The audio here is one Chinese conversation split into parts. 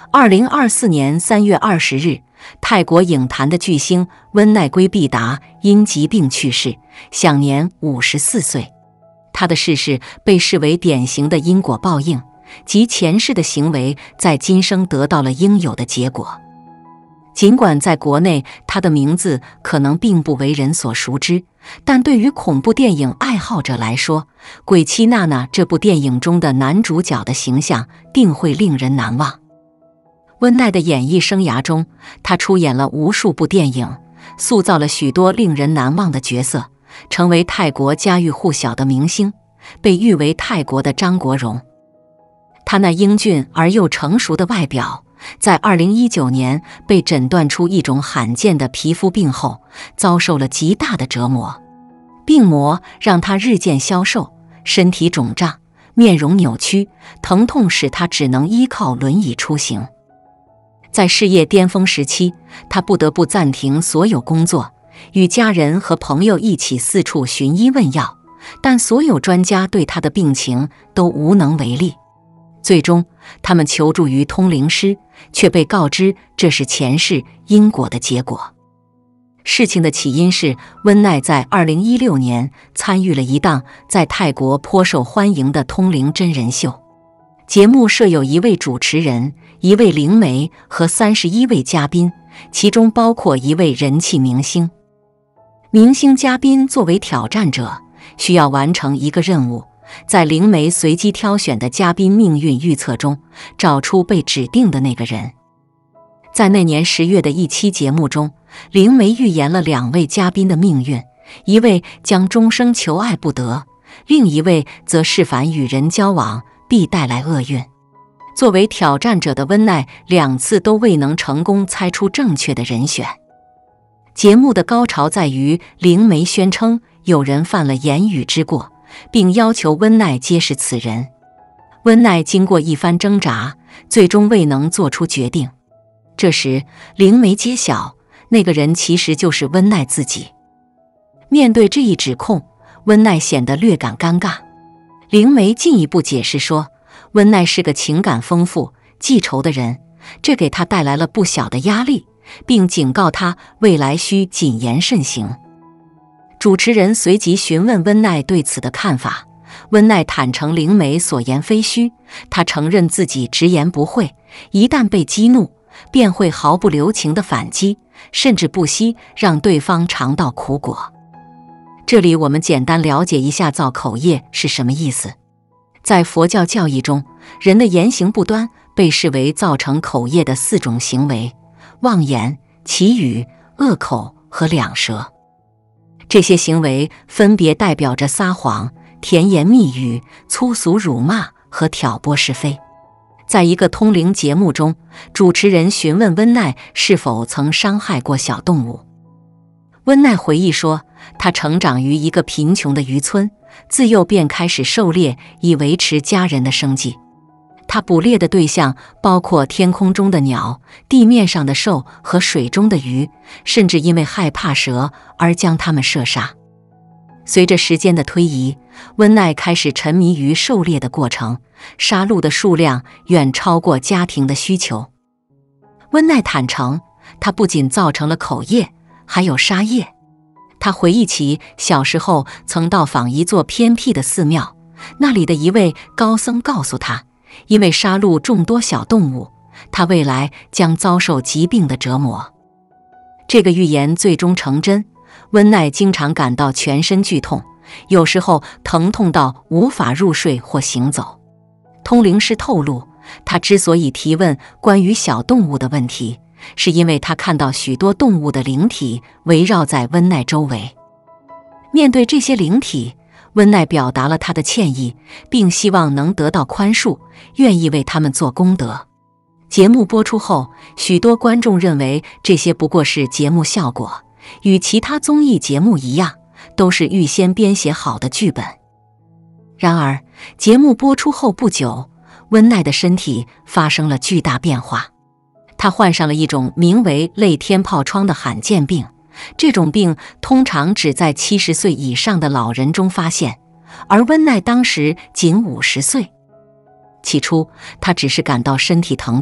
2024年3月20日，泰国影坛的巨星温奈圭毕达因疾病去世，享年54岁。他的逝世被视为典型的因果报应，即前世的行为在今生得到了应有的结果。尽管在国内他的名字可能并不为人所熟知，但对于恐怖电影爱好者来说，《鬼妻娜娜》这部电影中的男主角的形象定会令人难忘。温奈的演艺生涯中，他出演了无数部电影，塑造了许多令人难忘的角色，成为泰国家喻户晓的明星，被誉为泰国的张国荣。他那英俊而又成熟的外表，在2019年被诊断出一种罕见的皮肤病后，遭受了极大的折磨。病魔让他日渐消瘦，身体肿胀，面容扭曲，疼痛使他只能依靠轮椅出行。在事业巅峰时期，他不得不暂停所有工作，与家人和朋友一起四处寻医问药，但所有专家对他的病情都无能为力。最终，他们求助于通灵师，却被告知这是前世因果的结果。事情的起因是，温奈在2016年参与了一档在泰国颇受欢迎的通灵真人秀。节目设有1位主持人、1位灵媒和31位嘉宾，其中包括1位人气明星。明星嘉宾作为挑战者，需要完成一个任务，在灵媒随机挑选的嘉宾命运预测中，找出被指定的那个人。在那年10月的一期节目中，灵媒预言了2位嘉宾的命运，一位将终生求爱不得，另一位则誓反与人交往必带来厄运。作为挑战者的温奈2次都未能成功猜出正确的人选。节目的高潮在于灵媒宣称有人犯了言语之过，并要求温奈揭示此人。温奈经过一番挣扎，最终未能做出决定。这时，灵媒揭晓，那个人其实就是温奈自己。面对这一指控，温奈显得略感尴尬。灵媒进一步解释说，温奈是个情感丰富、记仇的人，这给他带来了不小的压力，并警告他未来需谨言慎行。主持人随即询问温奈对此的看法，温奈坦诚灵媒所言非虚，他承认自己直言不讳，一旦被激怒，便会毫不留情地反击，甚至不惜让对方尝到苦果。这里我们简单了解一下造口业是什么意思。在佛教教义中，人的言行不端被视为造成口业的4种行为：妄言、绮语、恶口和两舌。这些行为分别代表着撒谎、甜言蜜语、粗俗辱骂和挑拨是非。在一个通灵节目中，主持人询问温奈是否曾伤害过小动物。温奈回忆说，他成长于一个贫穷的渔村，自幼便开始狩猎以维持家人的生计。他捕猎的对象包括天空中的鸟、地面上的兽和水中的鱼，甚至因为害怕蛇而将它们射杀。随着时间的推移，温奈开始沉迷于狩猎的过程，杀戮的数量远超过家庭的需求。温奈坦诚，他不仅造成了口业，还有杀业。他回忆起小时候曾到访一座偏僻的寺庙，那里的一位高僧告诉他，因为杀戮众多小动物，他未来将遭受疾病的折磨。这个预言最终成真，温奈经常感到全身剧痛，有时候疼痛到无法入睡或行走。通灵师透露，他之所以提问关于小动物的问题，是因为他看到许多动物的灵体围绕在温奈周围。面对这些灵体，温奈表达了他的歉意，并希望能得到宽恕，愿意为他们做功德。节目播出后，许多观众认为这些不过是节目效果，与其他综艺节目一样，都是预先编写好的剧本。然而，节目播出后不久，温奈的身体发生了巨大变化。他患上了一种名为类天疱疮的罕见病，这种病通常只在70岁以上的老人中发现，而温奈当时仅50岁。起初，他只是感到身体疼痛，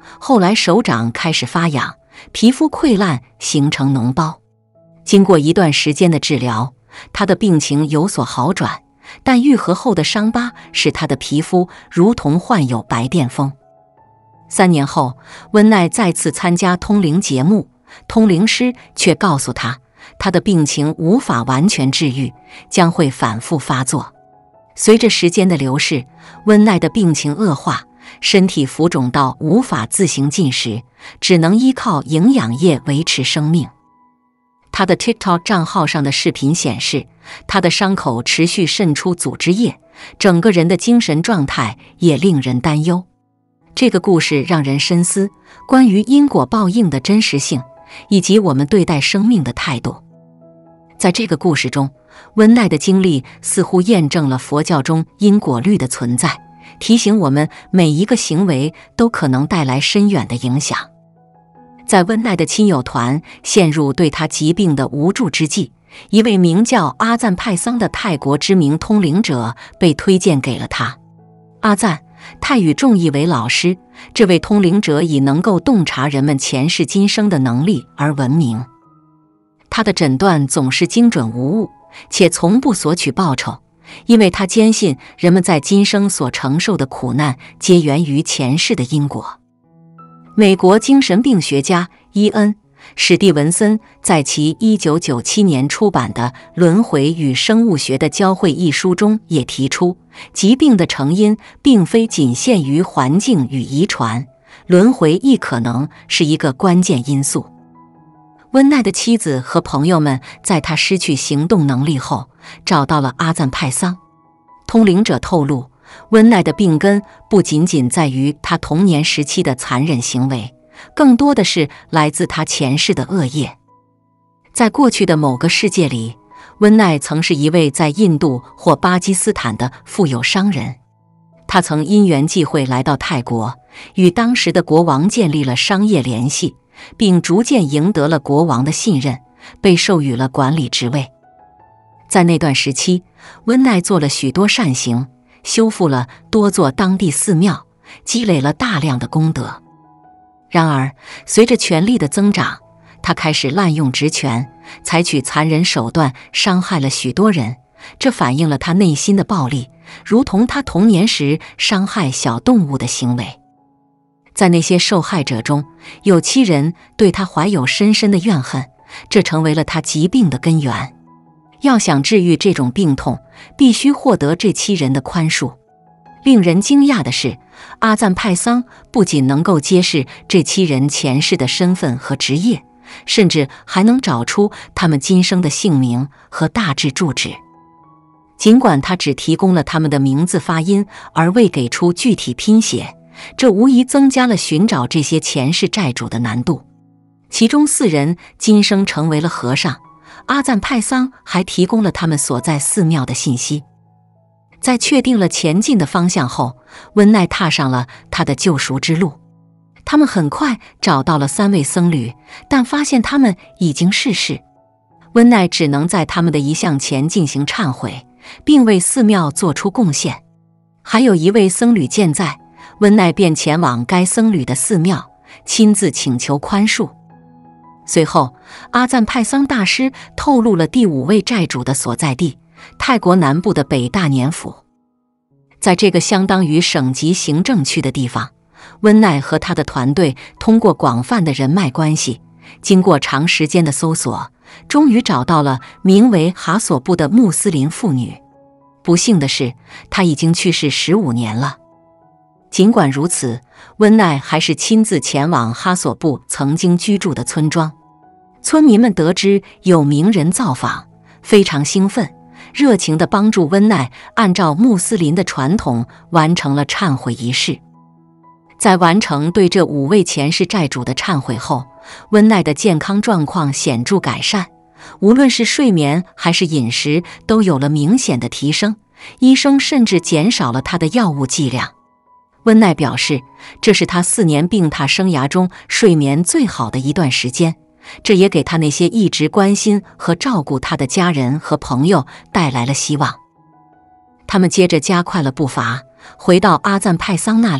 后来手掌开始发痒，皮肤溃烂，形成脓包。经过一段时间的治疗，他的病情有所好转，但愈合后的伤疤使他的皮肤如同患有白癜风。3年后，温奈再次参加通灵节目，通灵师却告诉他，他的病情无法完全治愈，将会反复发作。随着时间的流逝，温奈的病情恶化，身体浮肿到无法自行进食，只能依靠营养液维持生命。他的 TikTok 账号上的视频显示，他的伤口持续渗出组织液，整个人的精神状态也令人担忧。这个故事让人深思关于因果报应的真实性，以及我们对待生命的态度。在这个故事中，温奈的经历似乎验证了佛教中因果律的存在，提醒我们每一个行为都可能带来深远的影响。在温奈的亲友团陷入对他疾病的无助之际，一位名叫阿赞派桑的泰国知名通灵者被推荐给了他。阿赞，泰语重译为老师，这位通灵者以能够洞察人们前世今生的能力而闻名。他的诊断总是精准无误，且从不索取报酬，因为他坚信人们在今生所承受的苦难皆源于前世的因果。美国精神病学家伊恩·史蒂文森在其1997年出版的《轮回与生物学的交汇》一书中也提出，疾病的成因并非仅限于环境与遗传，轮回亦可能是一个关键因素。温奈的妻子和朋友们在他失去行动能力后，找到了阿赞派桑。通灵者透露，温奈的病根不仅仅在于他童年时期的残忍行为，更多的是来自他前世的恶业。在过去的某个世界里，温奈曾是一位在印度或巴基斯坦的富有商人。他曾因缘际会来到泰国，与当时的国王建立了商业联系，并逐渐赢得了国王的信任，被授予了管理职位。在那段时期，温奈做了许多善行，修复了多座当地寺庙，积累了大量的功德。然而，随着权力的增长，他开始滥用职权，采取残忍手段，伤害了许多人。这反映了他内心的暴力，如同他童年时伤害小动物的行为。在那些受害者中，有7人对他怀有深深的怨恨，这成为了他疾病的根源。要想治愈这种病痛，必须获得这7人的宽恕。令人惊讶的是，阿赞派桑不仅能够揭示这7人前世的身份和职业，甚至还能找出他们今生的姓名和大致住址。尽管他只提供了他们的名字发音，而未给出具体拼写，这无疑增加了寻找这些前世债主的难度。其中4人今生成为了和尚，阿赞派桑还提供了他们所在寺庙的信息。在确定了前进的方向后，温奈踏上了他的救赎之路。他们很快找到了3位僧侣，但发现他们已经逝世。温奈只能在他们的遗像前进行忏悔，并为寺庙做出贡献。还有1位僧侣健在，温奈便前往该僧侣的寺庙，亲自请求宽恕。随后，阿赞派桑大师透露了第5位债主的所在地，泰国南部的北大年府。在这个相当于省级行政区的地方，温奈和他的团队通过广泛的人脉关系，经过长时间的搜索，终于找到了名为哈索布的穆斯林妇女。不幸的是，她已经去世15年了。尽管如此，温奈还是亲自前往哈索布曾经居住的村庄。村民们得知有名人造访，非常兴奋，热情地帮助温奈按照穆斯林的传统完成了忏悔仪式。在完成对这5位前世债主的忏悔后，温奈的健康状况显著改善，无论是睡眠还是饮食都有了明显的提升，医生甚至减少了他的药物剂量。温奈表示，这是他4年病榻生涯中睡眠最好的一段时间，这也给他那些一直关心和照顾他的家人和朋友带来了希望。他们接着加快了步伐，回到阿赞派桑那里，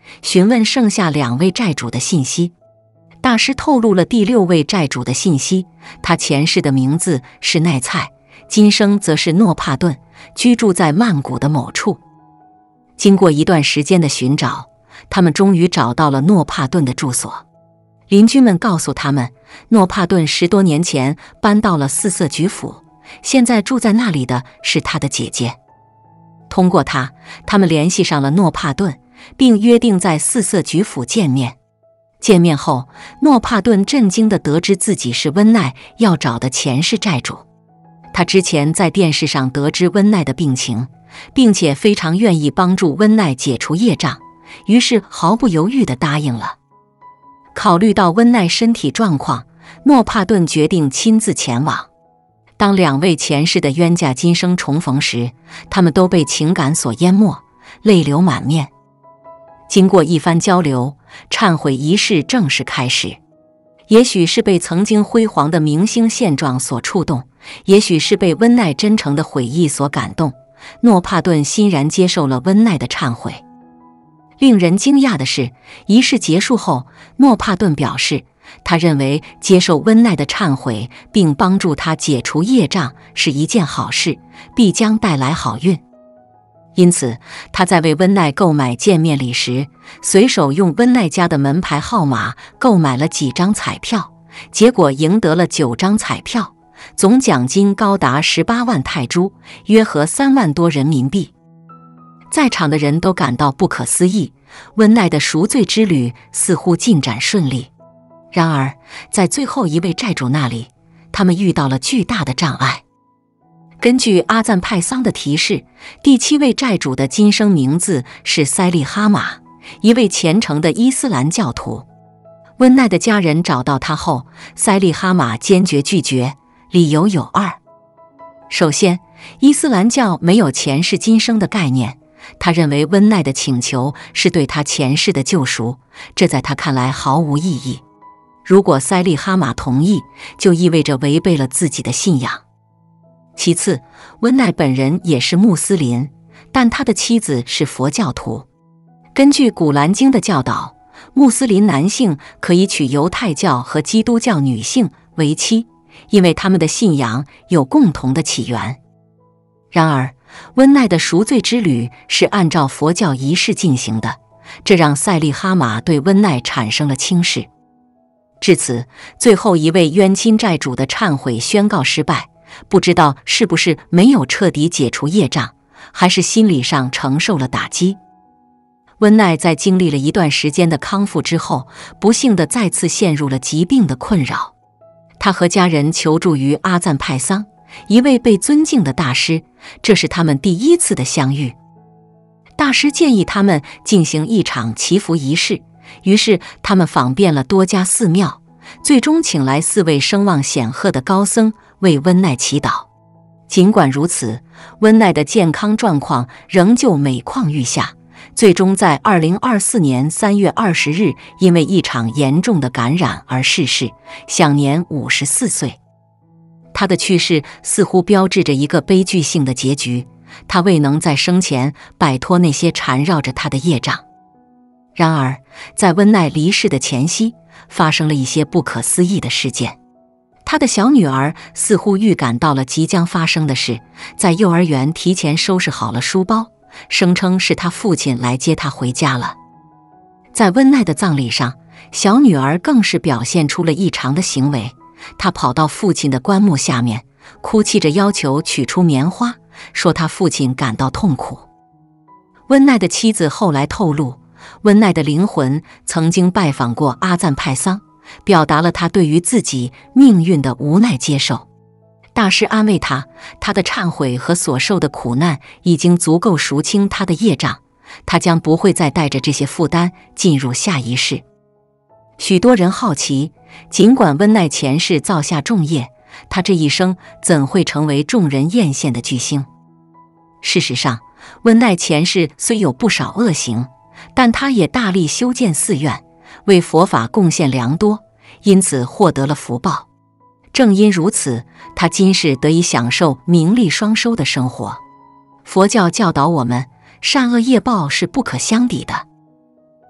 询问剩下2位债主的信息。大师透露了第6位债主的信息，他前世的名字是奈菜，今生则是诺帕顿，居住在曼谷的某处。经过一段时间的寻找，他们终于找到了诺帕顿的住所。邻居们告诉他们，诺帕顿10多年前搬到了四色菊府，现在住在那里的是他的姐姐。通过他们联系上了诺帕顿，并约定在四色菊府见面。见面后，诺帕顿震惊地得知自己是温奈要找的前世债主。他之前在电视上得知温奈的病情，并且非常愿意帮助温奈解除业障，于是毫不犹豫地答应了。考虑到温奈身体状况，诺帕顿决定亲自前往。当2位前世的冤家今生重逢时，他们都被情感所淹没，泪流满面。经过一番交流，忏悔仪式正式开始。也许是被曾经辉煌的明星现状所触动，也许是被温奈真诚的悔意所感动，诺帕顿欣然接受了温奈的忏悔。令人惊讶的是，仪式结束后，诺帕顿表示，他认为接受温奈的忏悔并帮助他解除业障是一件好事，必将带来好运。因此，他在为温奈购买见面礼时，随手用温奈家的门牌号码购买了几张彩票，结果赢得了9张彩票，总奖金高达18万泰铢，约合3万多人民币。在场的人都感到不可思议，温奈的赎罪之旅似乎进展顺利。然而，在最后一位债主那里，他们遇到了巨大的障碍。根据阿赞派桑的提示，第7位债主的今生名字是塞利哈马，一位虔诚的伊斯兰教徒。温奈的家人找到他后，塞利哈马坚决拒绝，理由有2。首先，伊斯兰教没有前世今生的概念，他认为温奈的请求是对他前世的救赎，这在他看来毫无意义。如果塞利哈马同意，就意味着违背了自己的信仰。其次，温奈本人也是穆斯林，但他的妻子是佛教徒。根据古兰经的教导，穆斯林男性可以娶犹太教和基督教女性为妻，因为他们的信仰有共同的起源。然而，温奈的赎罪之旅是按照佛教仪式进行的，这让塞利哈马对温奈产生了轻视。至此，最后一位冤亲债主的忏悔宣告失败，不知道是不是没有彻底解除业障，还是心理上承受了打击。温奈在经历了一段时间的康复之后，不幸地再次陷入了疾病的困扰。他和家人求助于阿赞派桑，一位被尊敬的大师，这是他们第1次的相遇。大师建议他们进行一场祈福仪式，于是他们访遍了多家寺庙，最终请来4位声望显赫的高僧为温奈祈祷。尽管如此，温奈的健康状况仍旧每况愈下，最终在2024年3月20日因为一场严重的感染而逝世，享年54岁。他的去世似乎标志着一个悲剧性的结局，他未能在生前摆脱那些缠绕着他的业障。然而，在温奈离世的前夕，发生了一些不可思议的事件。他的小女儿似乎预感到了即将发生的事，在幼儿园提前收拾好了书包，声称是他父亲来接他回家了。在温奈的葬礼上，小女儿更是表现出了异常的行为，她跑到父亲的棺木下面，哭泣着要求取出棉花，说他父亲感到痛苦。温奈的妻子后来透露，温奈的灵魂曾经拜访过阿赞派桑，表达了他对于自己命运的无奈接受。大师安慰他，他的忏悔和所受的苦难已经足够赎清他的业障，他将不会再带着这些负担进入下一世。许多人好奇，尽管温奈前世造下重业，他这一生怎会成为众人艳羡的巨星？事实上，温奈前世虽有不少恶行，但他也大力修建寺院，为佛法贡献良多，因此获得了福报。正因如此，他今世得以享受名利双收的生活。佛教教导我们，善恶业报是不可相抵的。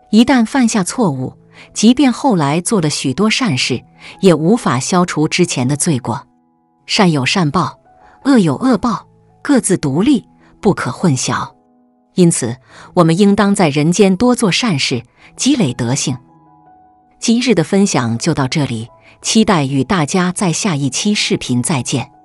一旦犯下错误，即便后来做了许多善事，也无法消除之前的罪过。善有善报，恶有恶报，各自独立，不可混淆。因此，我们应当在人间多做善事，积累德行。今日的分享就到这里，期待与大家在下一期视频再见。